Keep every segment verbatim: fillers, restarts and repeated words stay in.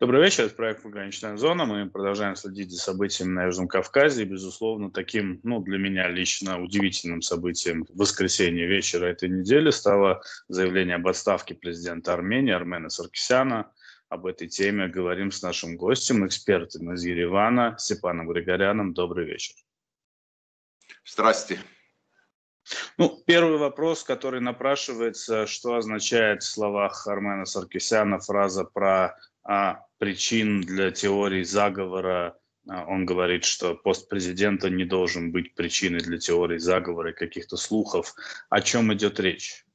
Добрый вечер, это проект «Пограничная зона». Мы продолжаем следить за событиями на Южном Кавказе. И, безусловно, таким, ну, для меня лично удивительным событием в воскресенье вечера этой недели стало заявление об отставке президента Армении Армена Саркисяна. Об этой теме говорим с нашим гостем, экспертом из Еревана Степаном Григоряном. Добрый вечер. Здрасте. Ну, первый вопрос, который напрашивается, что означает в словах Армена Саркисяна фраза про а, причин для теории заговора. А, он говорит, что пост президента не должен быть причиной для теории заговора и каких-то слухов. О чем идет речь?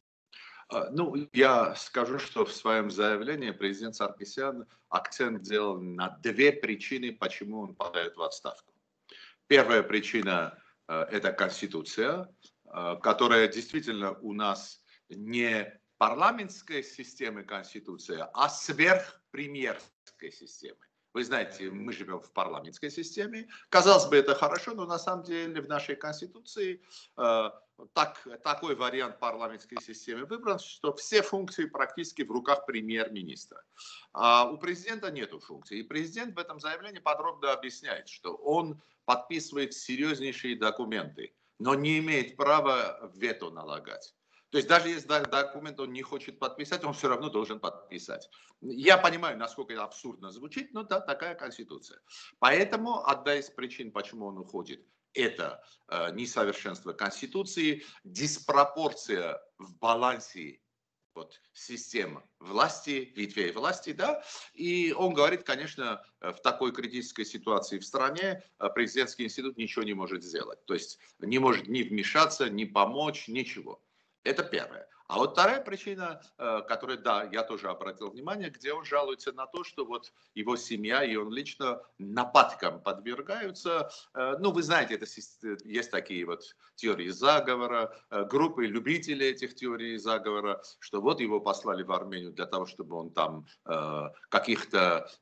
Ну, я скажу, что в своем заявлении президент Саркисян акцент делал на две причины, почему он подает в отставку. Первая причина – это Конституция, которая действительно у нас не парламентская система Конституции, а сверхпремьерская система. Вы знаете, мы живем в парламентской системе. Казалось бы, это хорошо, но на самом деле в нашей Конституции э, так, такой вариант парламентской системы выбран, что все функции практически в руках премьер-министра. А у президента нет функций. И президент в этом заявлении подробно объясняет, что он подписывает серьезнейшие документы, но не имеет права вето налагать. То есть даже если документ он не хочет подписать, он все равно должен подписать. Я понимаю, насколько это абсурдно звучит, но да, такая Конституция. Поэтому одна из причин, почему он уходит, это э, несовершенство Конституции, диспропорция в балансе вот, систем власти, ветвей власти, да, и он говорит, конечно, в такой критической ситуации в стране президентский институт ничего не может сделать, то есть не может ни вмешаться, ни помочь, ничего. Это первое. А вот вторая причина, которая, да, я тоже обратил внимание, где он жалуется на то, что вот его семья и он лично нападкам подвергаются. Ну, вы знаете, это есть такие вот теории заговора, группы любителей этих теорий заговора, что вот его послали в Армению для того, чтобы он там каких-то,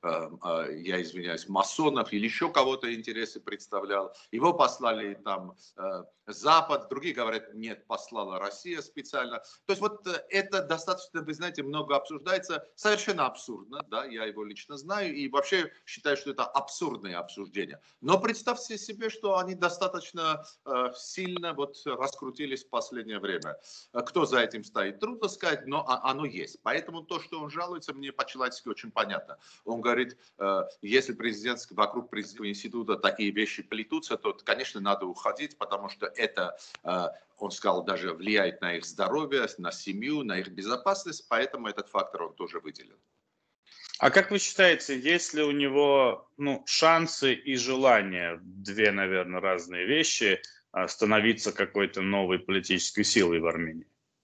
я извиняюсь, масонов или еще кого-то интересы представлял. Его послали там Запад, другие говорят, нет, послала Россия специально. То есть вот это достаточно, вы знаете, много обсуждается, совершенно абсурдно, да, я его лично знаю и вообще считаю, что это абсурдное обсуждение. Но представьте себе, что они достаточно э, сильно вот раскрутились в последнее время. Кто за этим стоит, трудно сказать, но оно есть. Поэтому то, что он жалуется, мне по-человечески очень понятно. Он говорит, э, если президентский, вокруг президентского института такие вещи плетутся, то, конечно, надо уходить, потому что это, э, он сказал, даже влияет на их здоровье, на семью, на их безопасность, поэтому этот фактор он тоже выделен. А как вы считаете, есть ли у него ну, шансы и желание, две, наверное, разные вещи, становиться какой-то новой политической силой в Армении?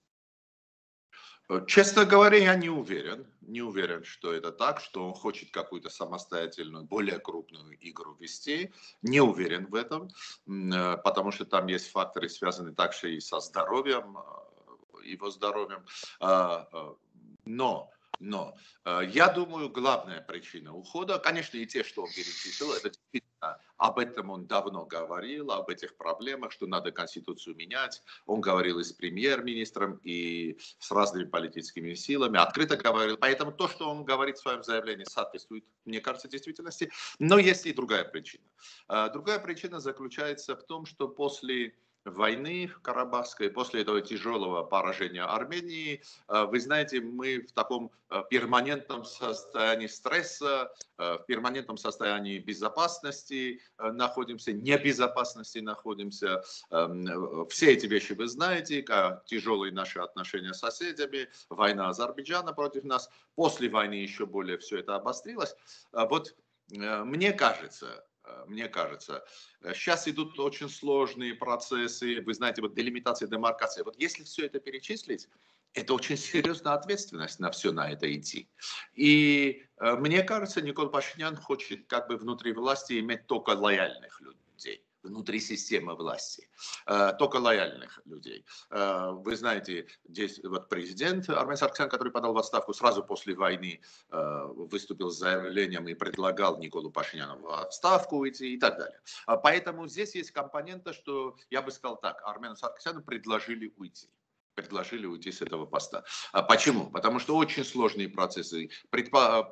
Честно говоря, я не уверен. Не уверен, что это так, что он хочет какую-то самостоятельную, более крупную игру вести. Не уверен в этом, потому что там есть факторы, связанные также и со здоровьем, его здоровьем. Но, но я думаю, главная причина ухода, конечно, и те, что он перечислил, это действительно об этом он давно говорил, об этих проблемах, что надо Конституцию менять. Он говорил и с премьер-министром, и с разными политическими силами, открыто говорил. Поэтому то, что он говорит в своем заявлении, соответствует, мне кажется, действительности. Но есть и другая причина. Другая причина заключается в том, что после войны Карабахской, после этого тяжелого поражения Армении, вы знаете, мы в таком перманентном состоянии стресса, в перманентном состоянии безопасности находимся, небезопасности находимся. Все эти вещи вы знаете, как тяжелые наши отношения с соседями, война Азербайджана против нас. После войны еще более все это обострилось. Вот мне кажется, Мне кажется, сейчас идут очень сложные процессы, вы знаете, вот делимитация, демаркация. Вот если все это перечислить, это очень серьезная ответственность на все на это идти. И мне кажется, Никол Пашинян хочет как бы внутри власти иметь только лояльных людей. Внутри системы власти, только лояльных людей. Вы знаете, здесь вот президент Армен Саркисян, который подал в отставку сразу после войны, выступил с заявлением и предлагал Николу Пашиняну в отставку уйти и так далее. Поэтому здесь есть компонента, что, я бы сказал так, Армену Саркисяну предложили уйти. предложили уйти с этого поста. А почему? Потому что очень сложные процессы. Предпо...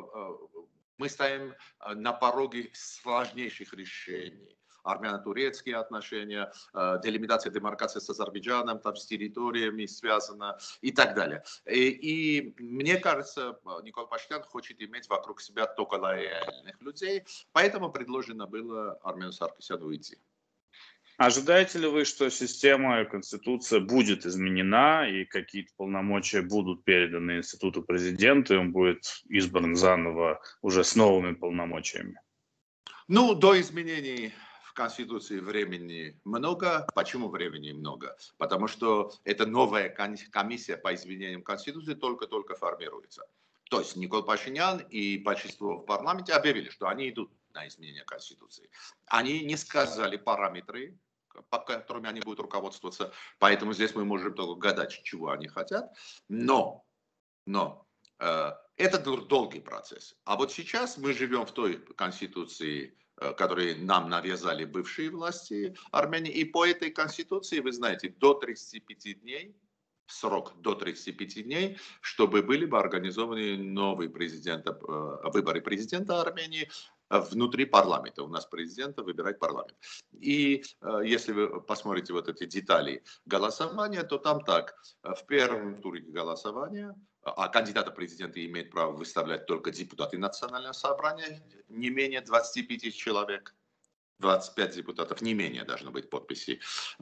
Мы стоим на пороге сложнейших решений. Армяно-турецкие отношения, делимитация, демаркация с Азербайджаном, там с территориями связана и так далее. И, и мне кажется, Никол Пашинян хочет иметь вокруг себя только лояльных людей, поэтому предложено было Армену Саркисяну уйти. Ожидаете ли вы, что система и конституция будет изменена и какие-то полномочия будут переданы институту президента, и он будет избран заново уже с новыми полномочиями? Ну, до изменений в Конституции времени много. Почему времени много? Потому что эта новая комиссия по изменениям Конституции только-только формируется. То есть Никол Пашинян и большинство в парламенте объявили, что они идут на изменение Конституции. Они не сказали параметры, по которым они будут руководствоваться, поэтому здесь мы можем только гадать, чего они хотят. Но, но э, это долгий процесс. А вот сейчас мы живем в той Конституции, которые нам навязали бывшие власти Армении. И по этой конституции, вы знаете, до тридцати пяти дней, срок до тридцати пяти дней, чтобы были бы организованы новые президента, выборы президента Армении внутри парламента. У нас президента выбирает парламент. И если вы посмотрите вот эти детали голосования, то там так, в первом туре голосования, а кандидата президента имеет право выставлять только депутаты национального собрания, не менее двадцати пяти человек. двадцать пять депутатов, не менее должно быть подписей.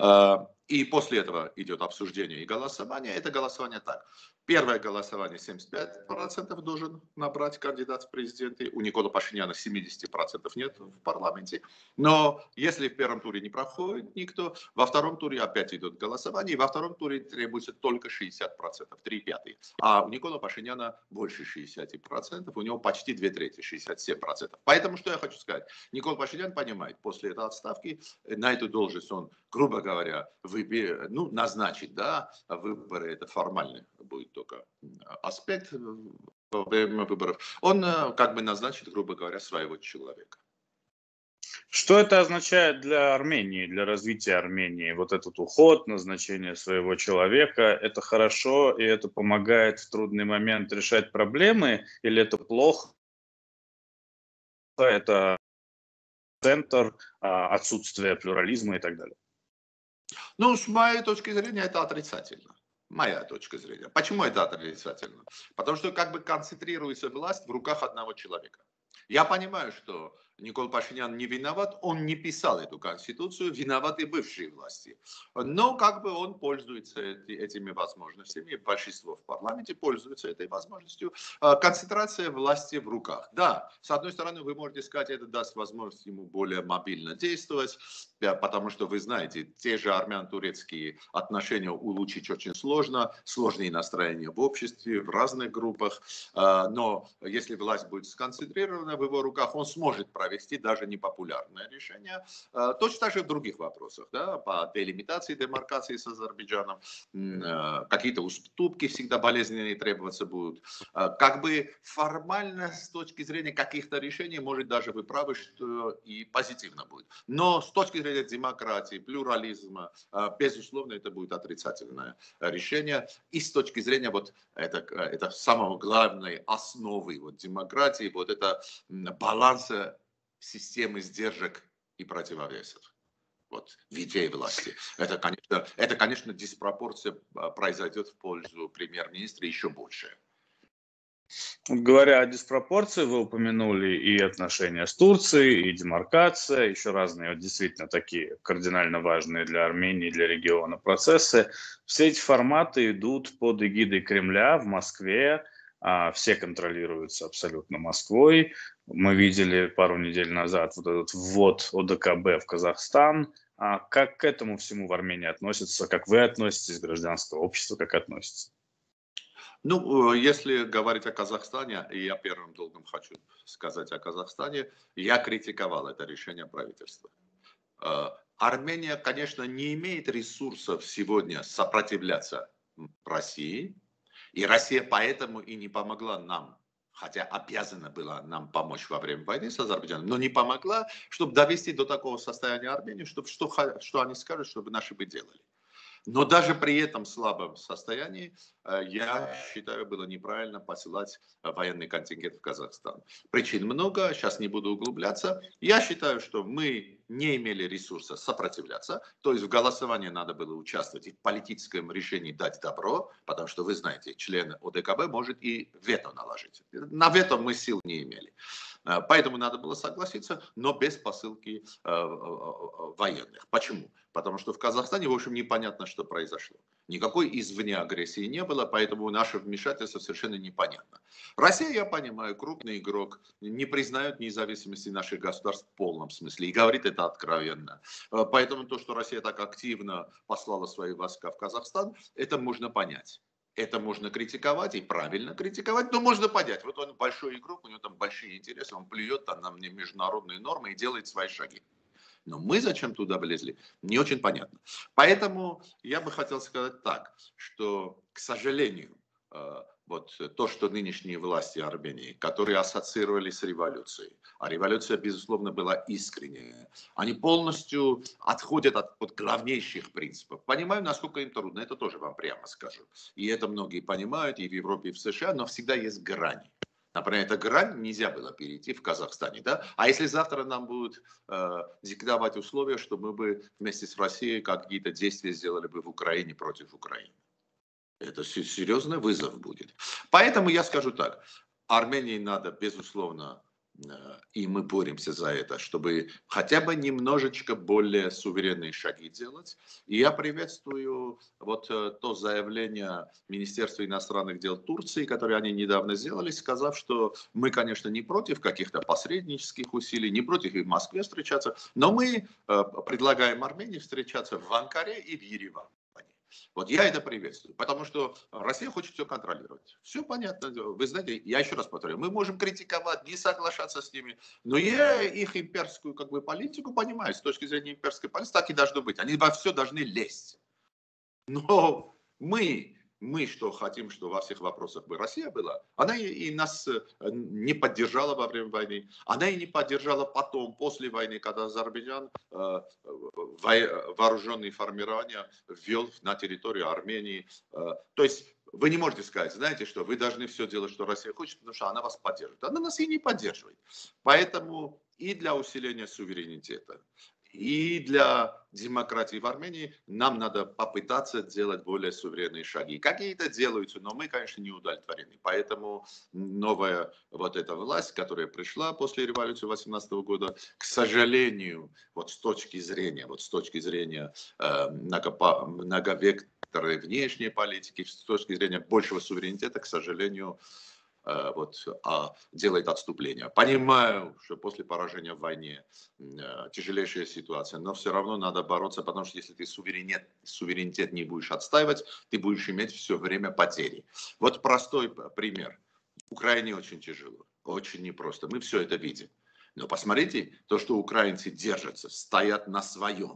И после этого идет обсуждение и голосование. Это голосование так. Первое голосование семьдесят пять процентов должен набрать кандидат в президенты. У Никола Пашиняна семьдесят процентов нет в парламенте. Но если в первом туре не проходит никто, во втором туре опять идет голосование. И во втором туре требуется только шестьдесят процентов, три пятых. А у Никола Пашиняна больше шестидесяти процентов. У него почти две трети, шестьдесят семь процентов. Поэтому что я хочу сказать. Никола Пашинян понимает, после этой отставки на эту должность он, грубо говоря, выбер, ну, назначит, да, выборы это формальный будет только аспект во время выборов. Он как бы назначит, грубо говоря, своего человека. Что это означает для Армении, для развития Армении? Вот этот уход, назначение своего человека, это хорошо и это помогает в трудный момент решать проблемы, или это плохо? Это центр, отсутствие плюрализма и так далее. Ну, с моей точки зрения, это отрицательно. Моя точка зрения. Почему это отрицательно? Потому что как бы концентрируется власть в руках одного человека. Я понимаю, что Никол Пашинян не виноват, он не писал эту конституцию, виноваты бывшие власти. Но как бы он пользуется этими возможностями, большинство в парламенте пользуется этой возможностью. Концентрация власти в руках. Да, с одной стороны, вы можете сказать, это даст возможность ему более мобильно действовать, потому что вы знаете, те же армяно-турецкие отношения улучшить очень сложно, сложные настроения в обществе, в разных группах. Но если власть будет сконцентрирована в его руках, он сможет провести вести даже непопулярное решение. Точно так же в других вопросах, да, по делимитации, демаркации с Азербайджаном, какие-то уступки всегда болезненные требоваться будут. Как бы формально с точки зрения каких-то решений, может даже вы правы, что и позитивно будет. Но с точки зрения демократии, плюрализма, безусловно, это будет отрицательное решение. И с точки зрения вот это, это самого главной основы вот, демократии, вот это баланса системы сдержек и противовесов вот, ветвей власти. Это, конечно, это, конечно, диспропорция произойдет в пользу премьер-министра еще больше. Говоря о диспропорции, вы упомянули и отношения с Турцией, и демаркация, еще разные, действительно такие кардинально важные для Армении, для региона процессы. Все эти форматы идут под эгидой Кремля в Москве. Все контролируются абсолютно Москвой. Мы видели пару недель назад вот этот ввод О Дэ Ка Бэ в Казахстан. Как к этому всему в Армении относятся? Как вы относитесь, гражданское общество, как относится? Ну, если говорить о Казахстане, и я первым долгом хочу сказать о Казахстане, я критиковал это решение правительства. Армения, конечно, не имеет ресурсов сегодня сопротивляться России, и Россия поэтому и не помогла нам, хотя обязана была нам помочь во время войны с Азербайджаном, но не помогла, чтобы довести до такого состояния Армению, чтобы что, что они скажут, чтобы наши бы делали. Но даже при этом слабом состоянии, я считаю, было неправильно посылать военный контингент в Казахстан. Причин много, сейчас не буду углубляться. Я считаю, что мы не имели ресурса сопротивляться, то есть в голосовании надо было участвовать и в политическом решении дать добро, потому что, вы знаете, член ОДКБ может и вето наложить. На вето мы сил не имели. Поэтому надо было согласиться, но без посылки военных. Почему? Потому что в Казахстане, в общем, непонятно, что произошло. Никакой извне агрессии не было, поэтому наше вмешательство совершенно непонятно. Россия, я понимаю, крупный игрок, не признает независимости наших государств в полном смысле и говорит это откровенно. Поэтому то, что Россия так активно послала свои войска в Казахстан, это можно понять. Это можно критиковать и правильно критиковать, но можно понять. Вот он большой игрок, у него там большие интересы, он плюет там на международные нормы и делает свои шаги. Но мы зачем туда влезли, не очень понятно. Поэтому я бы хотел сказать так, что, к сожалению, вот то, что нынешние власти Армении, которые ассоциировались с революцией, а революция, безусловно, была искренняя, они полностью отходят от, от главнейших принципов. Понимаю, насколько им трудно, это тоже вам прямо скажу. И это многие понимают, и в Европе, и в США, но всегда есть грани. Например, эта грань нельзя было перейти в Казахстане. Да? А если завтра нам будут э, диктовать условия, что мы бы вместе с Россией какие-то действия сделали бы в Украине против Украины? Это серьезный вызов будет. Поэтому я скажу так. Армении надо, безусловно, и мы боремся за это, чтобы хотя бы немножечко более суверенные шаги делать. И я приветствую вот то заявление Министерства иностранных дел Турции, которое они недавно сделали, сказав, что мы, конечно, не против каких-то посреднических усилий, не против и в Москве встречаться, но мы предлагаем Армении встречаться в Анкаре и в Ереване. Вот я это приветствую, потому что Россия хочет все контролировать. Все понятно. Вы знаете, я еще раз повторяю, мы можем критиковать, не соглашаться с ними, но я их имперскую как бы, политику понимаю, с точки зрения имперской политики, так и должно быть. Они во все должны лезть. Но мы, мы что хотим, что во всех вопросах бы Россия была, она и, и нас не поддержала во время войны, она и не поддержала потом, после войны, когда Азербайджан э, вооруженные формирования ввел на территорию Армении. Э, то есть вы не можете сказать, знаете что, вы должны все делать, что Россия хочет, потому что она вас поддерживает. Она нас и не поддерживает. Поэтому и для усиления суверенитета, и для демократии в Армении нам надо попытаться делать более суверенные шаги. Какие-то делаются, но мы, конечно, не удовлетворены. Поэтому новая вот эта власть, которая пришла после революции две тысячи восемнадцатого года, к сожалению, вот с точки зрения, вот с точки зрения э, многопа, многовекторной внешней политики, с точки зрения большего суверенитета, к сожалению, вот, а делает отступление. Понимаю, что после поражения в войне тяжелейшая ситуация, но все равно надо бороться, потому что если ты суверенитет, суверенитет не будешь отстаивать, ты будешь иметь все время потери. Вот простой пример. В Украине очень тяжело, очень непросто. Мы все это видим. Но посмотрите, то, что украинцы держатся, стоят на своем.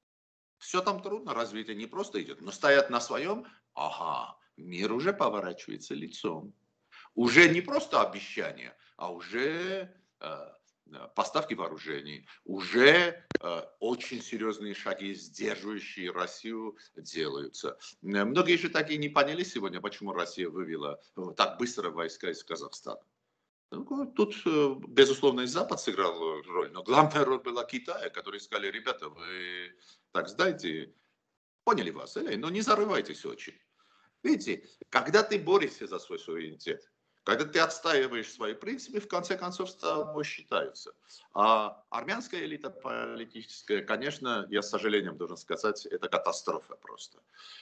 Все там трудно, развитие не просто идет, но стоят на своем, ага, мир уже поворачивается лицом. Уже не просто обещания, а уже э, поставки вооружений, уже э, очень серьезные шаги, сдерживающие Россию, делаются. Многие же так и не поняли сегодня, почему Россия вывела так быстро войска из Казахстана. Тут, безусловно, и Запад сыграл роль, но главная роль была Китая, которые сказали, ребята, вы так сдайте, поняли вас, но не зарывайтесь очень. Видите, когда ты борешься за свой суверенитет, когда ты отстаиваешь свои принципы, в конце концов с тобой считаются. А армянская элита политическая, конечно, я с сожалением должен сказать, это катастрофа просто.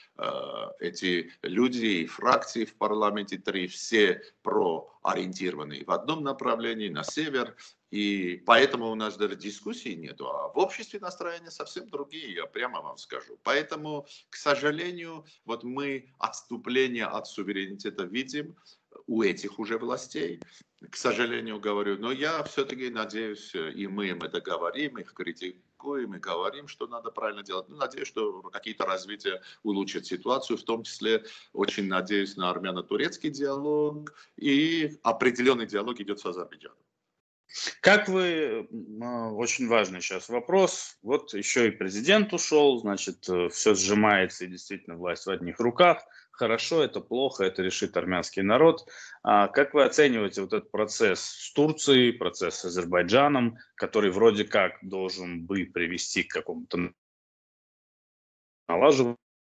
Эти люди и фракции в парламенте, три, все проориентированные в одном направлении, на север. И поэтому у нас даже дискуссий нету. А в обществе настроения совсем другие, я прямо вам скажу. Поэтому, к сожалению, вот мы отступление от суверенитета видим у этих уже властей, к сожалению, говорю, но я все-таки надеюсь, и мы им это говорим, их критикуем и говорим, что надо правильно делать. Ну, надеюсь, что какие-то развития улучшат ситуацию, в том числе очень надеюсь на армяно-турецкий диалог, и определенный диалог идет с Азербайджаном. Как вы, м, а, очень важный сейчас вопрос, вот еще и президент ушел, значит, все сжимается, и действительно власть в одних руках. Хорошо это, плохо, это решит армянский народ. А как вы оцениваете вот этот процесс с Турцией, процесс с Азербайджаном, который вроде как должен бы привести к какому-то налаживанию?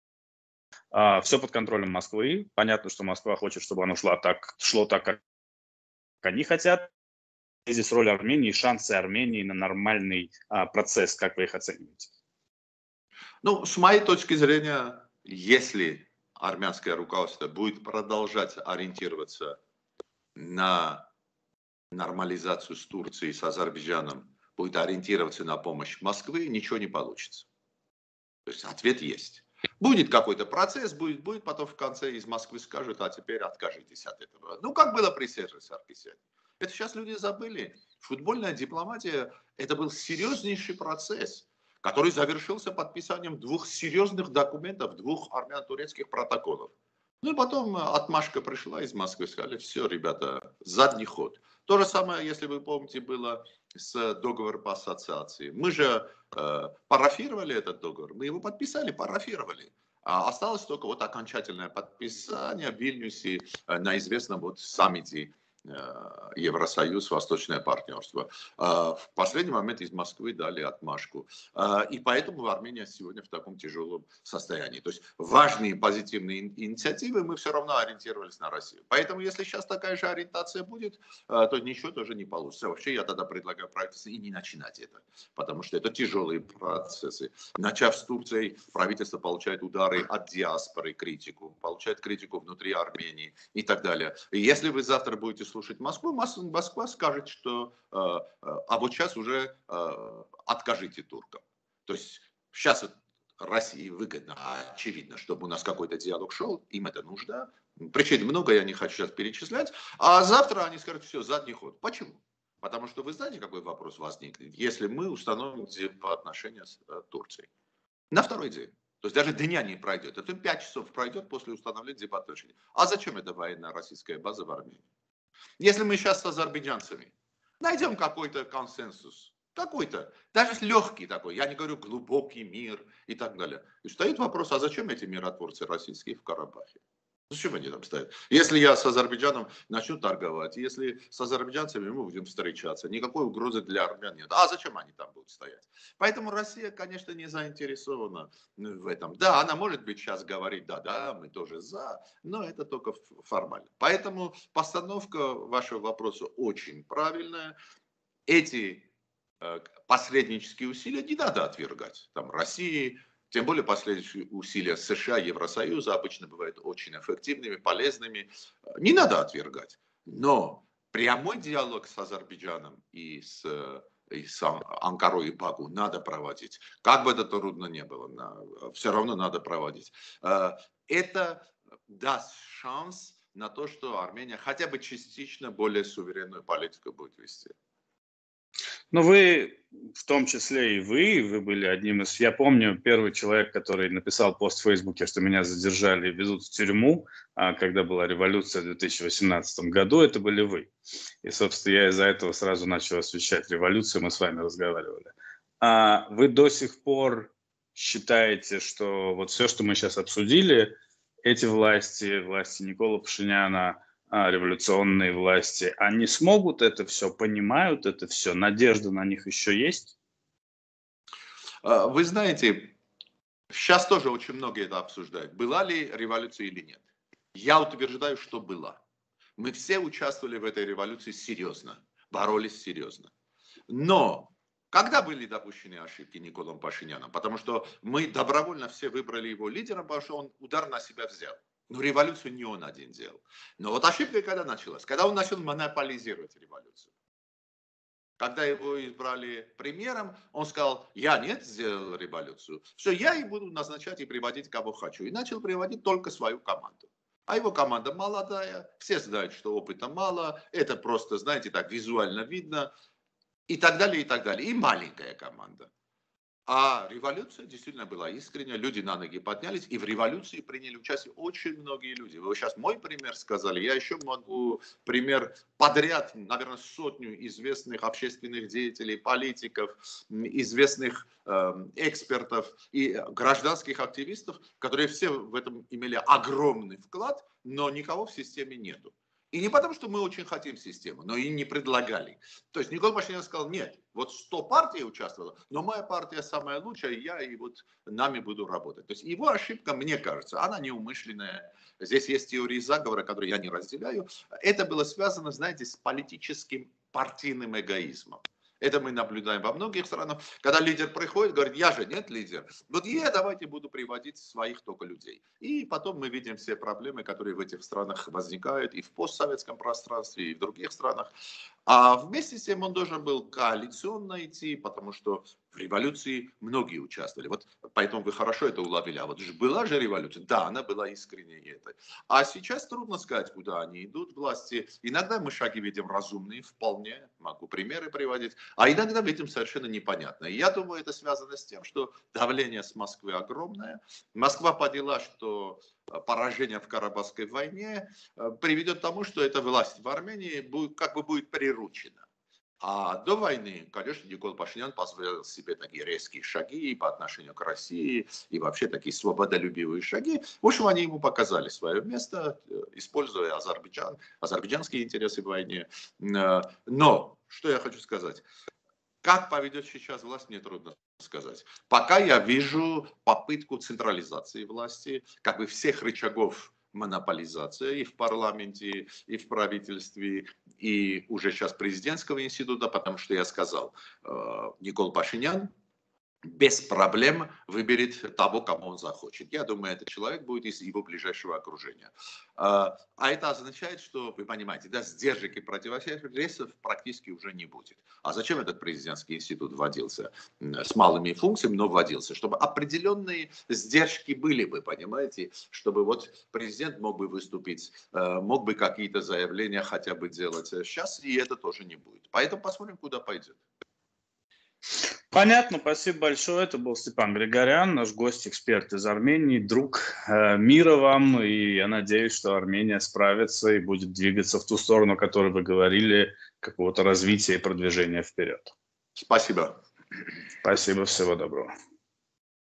Все под контролем Москвы. Понятно, что Москва хочет, чтобы оно шло так, шло так, как они хотят. Здесь роль Армении и шансы Армении на нормальный а, процесс, как вы их оцениваете? Ну, с моей точки зрения, если армянское руководство будет продолжать ориентироваться на нормализацию с Турцией, с Азербайджаном, будет ориентироваться на помощь Москвы, ничего не получится. То есть ответ есть. Будет какой-то процесс, будет, будет, потом в конце из Москвы скажут, а теперь откажитесь от этого. Ну, как было при Серже Саркисяне. Это сейчас люди забыли. Футбольная дипломатия, это был серьезнейший процесс, который завершился подписанием двух серьезных документов, двух армяно-турецких протоколов. Ну и потом отмашка пришла из Москвы, сказали, все, ребята, задний ход. То же самое, если вы помните, было с договором по ассоциации. Мы же э, парафировали этот договор, мы его подписали, парафировали. А осталось только вот окончательное подписание в Вильнюсе э, на известном вот саммите Евросоюз, Восточное партнерство. В последний момент из Москвы дали отмашку. И поэтому Армения сегодня в таком тяжелом состоянии. То есть важные позитивные инициативы мы все равно ориентировались на Россию. Поэтому если сейчас такая же ориентация будет, то ничего тоже не получится. Вообще я тогда предлагаю правительству и не начинать это. Потому что это тяжелые процессы. Начав с Турцией, правительство получает удары от диаспоры, критику, получает критику внутри Армении и так далее. И если вы завтра будете слушать Москву, Москва скажет, что э, а вот сейчас уже э, откажите туркам. То есть сейчас России выгодно, очевидно, чтобы у нас какой-то диалог шел, им это нужно. Причин много, я не хочу сейчас перечислять. А завтра они скажут, все, задний ход. Почему? Потому что вы знаете, какой вопрос возникнет, если мы установим по отношению с э, Турцией. На второй день. То есть даже дня не пройдет. Это пять часов пройдет после установления дипоточения. А зачем эта военная российская база в Армении? Если мы сейчас с азербайджанцами найдем какой-то консенсус, какой-то, даже легкий такой, я не говорю глубокий мир и так далее. И стоит вопрос, а зачем эти миротворцы российские в Карабахе? Зачем они там стоят? Если я с Азербайджаном начну торговать, если с азербайджанцами мы будем встречаться, никакой угрозы для армян нет. А зачем они там будут стоять? Поэтому Россия, конечно, не заинтересована в этом. Да, она может быть сейчас говорить, да-да, мы тоже за, но это только формально. Поэтому постановка вашего вопроса очень правильная. Эти э, посреднические усилия не надо отвергать. Там России, тем более последующие усилия США, Евросоюза обычно бывают очень эффективными, полезными. Не надо отвергать. Но прямой диалог с Азербайджаном и с, и с Анкарой и Баку надо проводить. Как бы это трудно не было, все равно надо проводить. Это даст шанс на то, что Армения хотя бы частично более суверенную политику будет вести. Ну, вы, в том числе и вы, вы были одним из... Я помню, первый человек, который написал пост в Фейсбуке, что меня задержали и везут в тюрьму, когда была революция в две тысячи восемнадцатом году, это были вы. И, собственно, я из-за этого сразу начал освещать революцию, мы с вами разговаривали. А вы до сих пор считаете, что вот все, что мы сейчас обсудили, эти власти, власти Никола Пашиняна, революционные власти, они смогут это все, понимают это все, надежда на них еще есть? Вы знаете, сейчас тоже очень многие это обсуждают. Была ли революция или нет? Я утверждаю, что была. Мы все участвовали в этой революции серьезно, боролись серьезно. Но когда были допущены ошибки Николом Пашиняном? Потому что мы добровольно все выбрали его лидером, потому что он удар на себя взял. Но революцию не он один делал. Но вот ошибка когда началась? Когда он начал монополизировать революцию. Когда его избрали премьером, он сказал, я нет сделал революцию. Все, я и буду назначать и приводить кого хочу. И начал приводить только свою команду. А его команда молодая, все знают, что опыта мало, это просто, знаете, так визуально видно. И так далее, и так далее. И маленькая команда. А революция действительно была искренняя, люди на ноги поднялись, и в революции приняли участие очень многие люди. Вы сейчас мой пример сказали, я еще могу пример подряд, наверное, сотню известных общественных деятелей, политиков, известных э, экспертов и гражданских активистов, которые все в этом имели огромный вклад, но никого в системе нету. И не потому, что мы очень хотим систему, но и не предлагали. То есть Никол Пашинян сказал, нет, вот сто партий участвовало, но моя партия самая лучшая, и я и вот нами буду работать. То есть его ошибка, мне кажется, она неумышленная. Здесь есть теории заговора, которые я не разделяю. Это было связано, знаете, с политическим партийным эгоизмом. Это мы наблюдаем во многих странах. Когда лидер приходит, говорит, я же нет лидер. Вот я давайте буду приводить своих только людей. И потом мы видим все проблемы, которые в этих странах возникают и в постсоветском пространстве, и в других странах. А вместе с тем он должен был коалиционно идти, потому что в революции многие участвовали. Вот поэтому вы хорошо это уловили. А вот же была же революция? Да, она была искренней этой. А сейчас трудно сказать, куда они идут, власти. Иногда мы шаги видим разумные, вполне, могу примеры приводить. А иногда видим совершенно непонятно. И я думаю, это связано с тем, что давление с Москвы огромное. Москва поняла, что поражение в Карабахской войне приведет к тому, что эта власть в Армении будет, как бы будет приручена. А до войны, конечно, Никол Пашинян позволил себе такие резкие шаги по отношению к России и вообще такие свободолюбивые шаги. В общем, они ему показали свое место, используя Азербайджан, азербайджанские интересы в войне. Но, что я хочу сказать. Как поведет сейчас власть, мне трудно сказать. Пока я вижу попытку централизации власти, как бы всех рычагов монополизации и в парламенте, и в правительстве, и уже сейчас президентского института, потому что я сказал, Никол Пашинян без проблем выберет того, кому он захочет. Я думаю, этот человек будет из его ближайшего окружения. А это означает, что, вы понимаете, да, сдержек и противовесов практически уже не будет. А зачем этот президентский институт вводился? С малыми функциями, но вводился. Чтобы определенные сдержки были бы, понимаете? Чтобы вот президент мог бы выступить, мог бы какие-то заявления хотя бы делать. Сейчас и это тоже не будет. Поэтому посмотрим, куда пойдет. Понятно, спасибо большое. Это был Степан Григорян, наш гость, эксперт из Армении, друг э, мира вам. И я надеюсь, что Армения справится и будет двигаться в ту сторону, о которой вы говорили, какого-то развития и продвижения вперед. Спасибо. Спасибо, всего доброго.